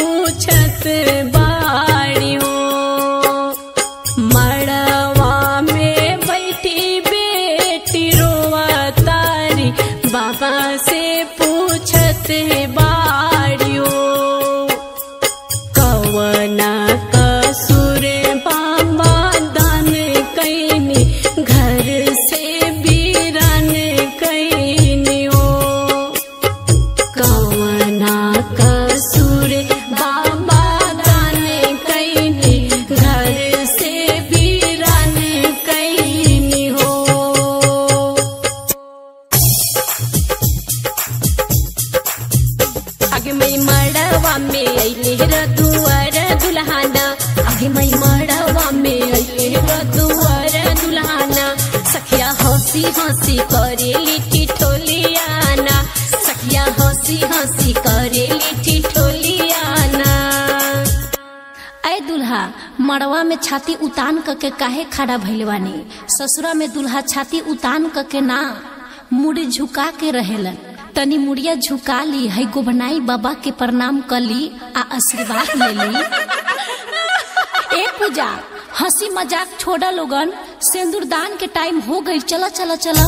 पूछत बाड़ी हो। मड़वा में बैठी बेटी रोवा तारी बाबा से पूछत बाड़ी हो। कवना कसूर बाबा दान कैनी घर से बीरान कैनी हो। कवना कसूर बाबा दान कैनी घर से बीरान कैनी हो। आगे मई मड़वा में अइले रदुआर दुल्हाना। आगे मई मड़वा में अइले रदुआर दुल्हाना। सखिया हंसी हंसी करेली ठिठोलियाना। सखिया हंसी हंसी करेली ठिठोलियाना। ऐ दुल्हा मड़वा में छाती उतान करके काहे खड़ा भइल बानी? ससुरा में दुल्हा छाती उतान करके ना मुड़ी झुका के रहेलन। तनी मुड़िया झुका ली है गोबनाई बाबा के प्रणाम कली आ आशीर्वाद ले ली। ए पूजा हंसी मजाक छोड़ा लोगन, सिंदूर दान के टाइम हो गई। चला चला चला।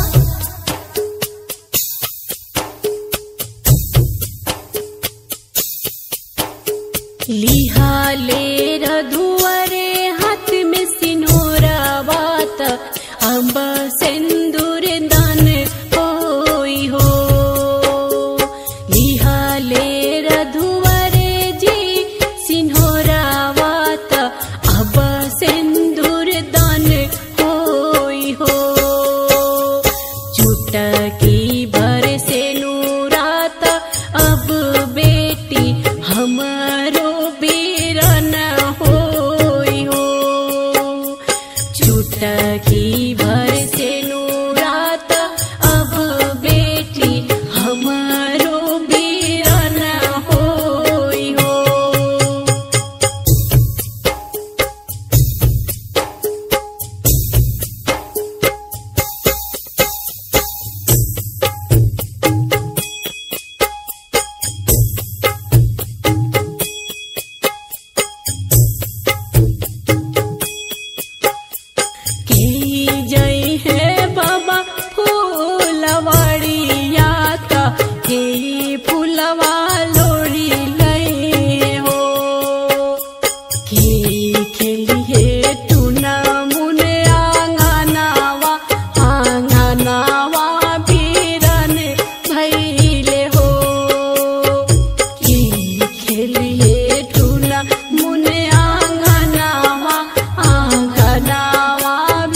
लिहा ले रधुवरे हाथ में सिनोरा बात अब सिंदूर दान होई हो। लिहा ले रधुवरे जी सिनोरा बात अब सिंदूर दान होई हो। चुटकी भर से नूरात अब बेटी हमारो बीरन होई हो। चुटकी भर से नूरात अब बेटी हमारो बीरन होई हो। जय है बाबा फूलवाड़िया का हे फूलवा लोड़ी लय हो। के खेली है टूना मुने आंगनावा आंगनावा बीरन भैले हो। के खेली है टूना मुने आंगनावा आंगनावा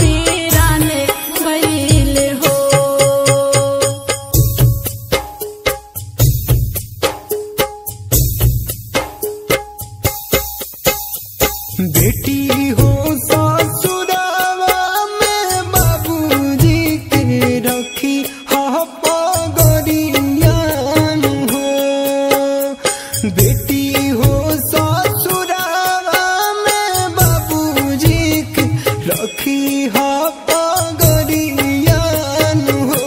बेटी हो ससुरावा में बाबूजी के रखी हा पगड़ियान हो। बेटी हो ससुरावा में बाबूजी के रखी हा पगड़ियान हो।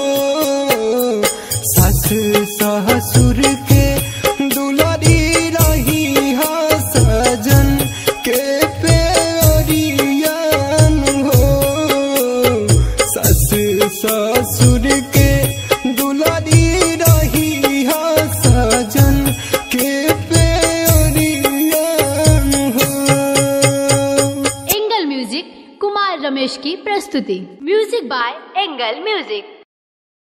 सास ससुर के दुलारी रही हा सजन के ससुर के दुलारी रही हा सजन के प्यारियान हो। एंगल म्यूजिक कुमार रमेश की प्रस्तुति। Music by Angle music.